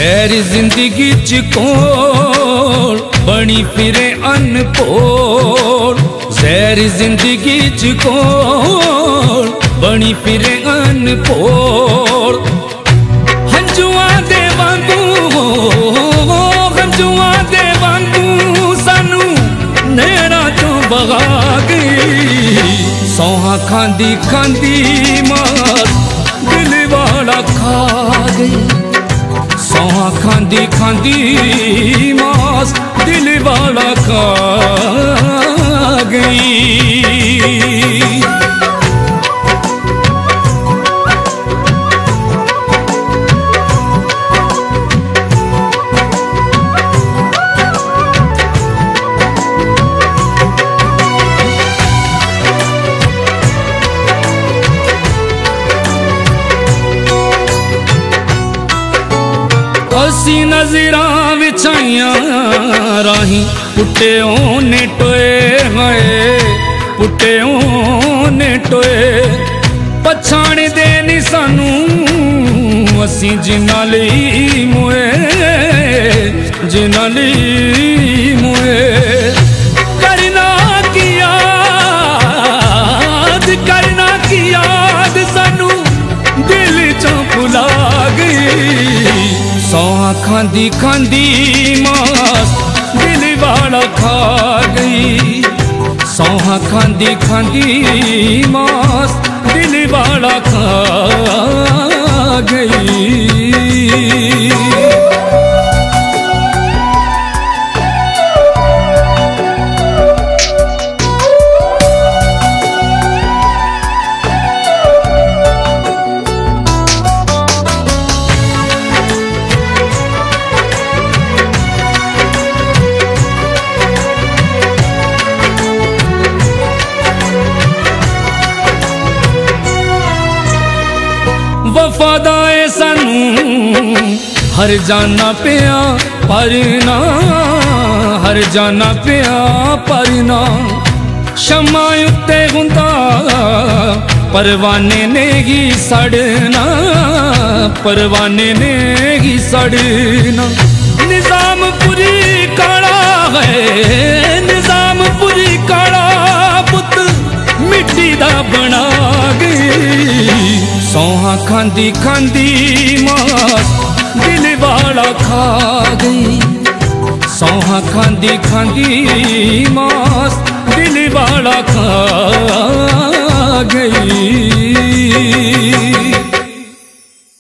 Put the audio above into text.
जहर जिंदगी च कोल बनी फिरे अनपोल, जहर जिंदगी च कोल बनी फिरे अनपोल। हंजुआ दे वांगू, हंजुआ दे वांगू सानू नैना चों बगा गई। सौहा खांदी खांदी मार दिल वाला खा गई। सौहा खांदी खांदी मास दिल वाला खा गई। असी नजरां विछाइयां राही पुट्टे ओने टोए हाए, पुट्टे ओने टोए पछाण दे नी सानू असी जिन्हां लई मोए, जिन्हां लई मोए। करना की याद, करना की याद सानू दिल चों भुला गई। सौहा खांदी खांदी मास दिल वाला खा गई। सौहा खांदी खांदी मास दिल वाला खा गई। वफादाए सानू हर जाना पिया पर ना, हर जाना पिया पर ना। शमा उत्ते हुंदा परवाने ने ही सड़ना, परवाने ने ही सड़ना। निजाम पूरी काला है, निजाम पूरी काला पुत मिट्टी दा बना गई। सौहा खांदी खांदी मास दिल वाला खा गई। सौहा खांदी खांदी मास दिल वाला खा गई।